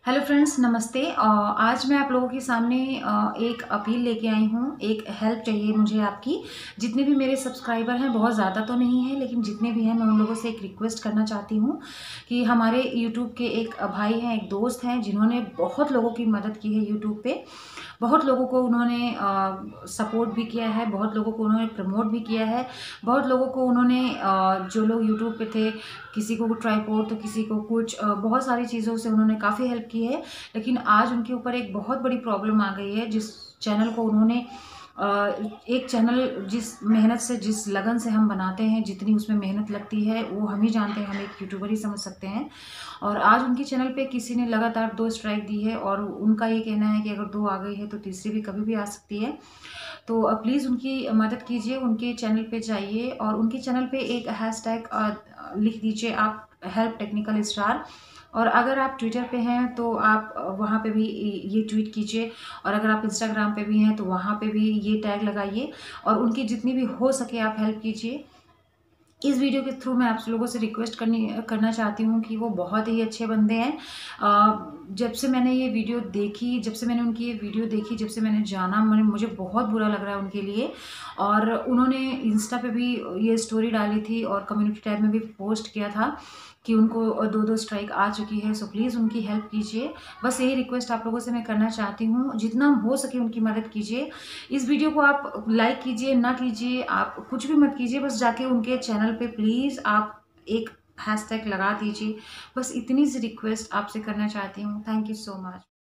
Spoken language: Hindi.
हेलो फ्रेंड्स, नमस्ते। आज मैं आप लोगों के सामने एक अपील लेके आई हूँ। एक हेल्प चाहिए मुझे आपकी। जितने भी मेरे सब्सक्राइबर हैं, बहुत ज़्यादा तो नहीं है, लेकिन जितने भी हैं मैं उन लोगों से एक रिक्वेस्ट करना चाहती हूँ कि हमारे यूट्यूब के एक भाई हैं, एक दोस्त हैं, जिन्होंने बहुत लोगों की मदद की है यूट्यूब पे। बहुत लोगों को उन्होंने सपोर्ट भी किया है, बहुत लोगों को उन्होंने प्रमोट भी किया है, बहुत लोगों को उन्होंने जो लोग यूट्यूब पे थे, किसी को ट्राइपॉड तो किसी को कुछ बहुत सारी चीज़ों से उन्होंने काफ़ी हेल्प की है। लेकिन आज उनके ऊपर एक बहुत बड़ी प्रॉब्लम आ गई है। जिस चैनल को उन्होंने एक चैनल जिस मेहनत से, जिस लगन से हम बनाते हैं, जितनी उसमें मेहनत लगती है वो हम ही जानते हैं, हम एक यूट्यूबर ही समझ सकते हैं। और आज उनके चैनल पे किसी ने लगातार 2 स्ट्राइक दी है और उनका ये कहना है कि अगर 2 आ गई है तो तीसरी भी कभी भी आ सकती है। तो प्लीज़ उनकी मदद कीजिए, उनके चैनल पे जाइए और उनके चैनल पे एक हैशटैग लिख दीजिए आप, हेल्प टेक्निकल स्टार। और अगर आप ट्विटर पे हैं तो आप वहाँ पे भी ये ट्वीट कीजिए, और अगर आप इंस्टाग्राम पे भी हैं तो वहाँ पे भी ये टैग लगाइए और उनकी जितनी भी हो सके आप हेल्प कीजिए। इस वीडियो के थ्रू मैं आप लोगों से रिक्वेस्ट करना चाहती हूँ कि वो बहुत ही अच्छे बंदे हैं। जब से मैंने ये वीडियो देखी, जब से मैंने उनकी ये वीडियो देखी, जब से मैंने जाना, मुझे बहुत बुरा लग रहा है उनके लिए। और उन्होंने इंस्टा पे भी ये स्टोरी डाली थी और कम्युनिटी टैब में भी पोस्ट किया था कि उनको 2-2 स्ट्राइक आ चुकी है। सो प्लीज़ उनकी हेल्प कीजिए। बस यही रिक्वेस्ट आप लोगों से मैं करना चाहती हूँ, जितना हो सके उनकी मदद कीजिए। इस वीडियो को आप लाइक कीजिए, ना कीजिए, आप कुछ भी मत कीजिए, बस जाके उनके चैनल पे प्लीज़ आप एक हैशटैग लगा दीजिए। बस इतनी सी रिक्वेस्ट आपसे करना चाहती हूँ। Thank you so much.